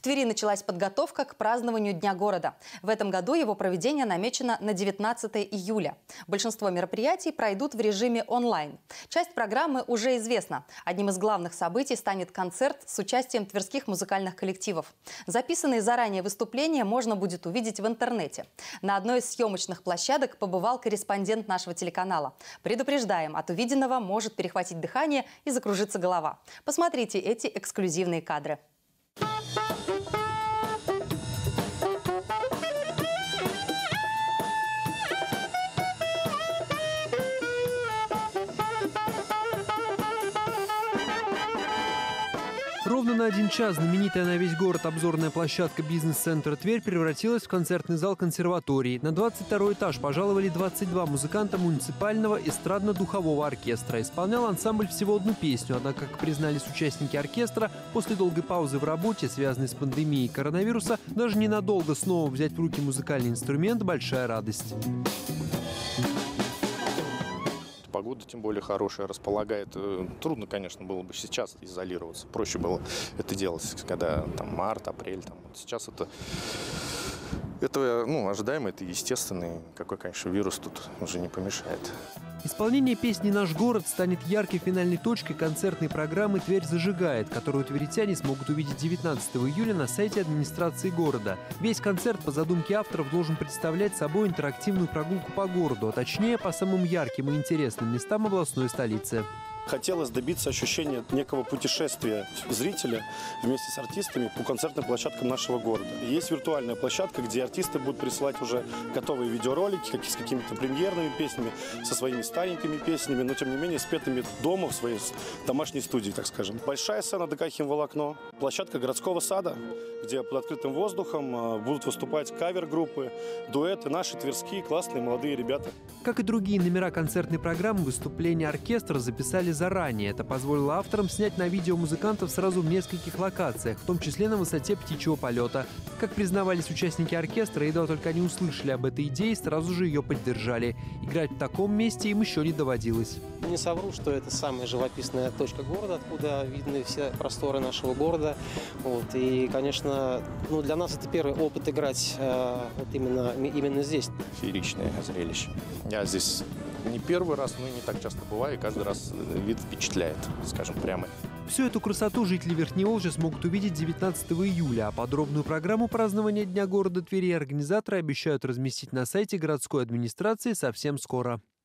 Твери началась подготовка к празднованию Дня города. В этом году его проведение намечено на 19 июля. Большинство мероприятий пройдут в режиме онлайн. Часть программы уже известна. Одним из главных событий станет концерт с участием тверских музыкальных коллективов. Записанные заранее выступления можно будет увидеть в интернете. На одной из съемочных площадок побывал корреспондент нашего телеканала. Предупреждаем, от увиденного может перехватить дыхание и закружиться голова. Посмотрите эти эксклюзивные кадры. Ровно на 1 час знаменитая на весь город обзорная площадка бизнес-центра «Тверь» превратилась в концертный зал консерватории. На 22-й этаж пожаловали 22 музыканта муниципального эстрадно-духового оркестра. Исполнял ансамбль всего одну песню, однако, как признались участники оркестра, после долгой паузы в работе, связанной с пандемией коронавируса, даже ненадолго снова взять в руки музыкальный инструмент – большая радость. Погода, тем более, хорошая, располагает. Трудно, конечно, было бы сейчас изолироваться. Проще было это делать, когда там март, апрель. Сейчас это ожидаемо, это естественно. Какой, конечно, вирус тут уже не помешает. Исполнение песни «Наш город» станет яркой финальной точкой концертной программы «Тверь зажигает», которую тверитяне смогут увидеть 19 июля на сайте администрации города. Весь концерт по задумке авторов должен представлять собой интерактивную прогулку по городу, а точнее по самым ярким и интересным местам областной столицы. Хотелось добиться ощущения некого путешествия зрителя вместе с артистами по концертным площадкам нашего города. Есть виртуальная площадка, где артисты будут присылать уже готовые видеоролики с какими-то премьерными песнями, со своими старенькими песнями, но тем не менее спетыми дома в своей домашней студии, так скажем. Большая сцена ДК «Химволокно», площадка городского сада, где под открытым воздухом будут выступать кавер-группы, дуэты, наши тверские классные молодые ребята. Как и другие номера концертной программы, выступления оркестра записали заранее. Это позволило авторам снять на видео музыкантов сразу в нескольких локациях, в том числе на высоте птичьего полета. Как признавались участники оркестра, едва только они услышали об этой идее, сразу же ее поддержали. Играть в таком месте им еще не доводилось. Не совру, что это самая живописная точка города, откуда видны все просторы нашего города. И, конечно, для нас это первый опыт играть именно здесь. Фееричное зрелище. Я здесь не первый раз, но и не так часто бываю, и каждый раз вид впечатляет, скажем прямо. Всю эту красоту жители Верхневолжья смогут увидеть 19 июля, а подробную программу празднования Дня города Твери организаторы обещают разместить на сайте городской администрации совсем скоро.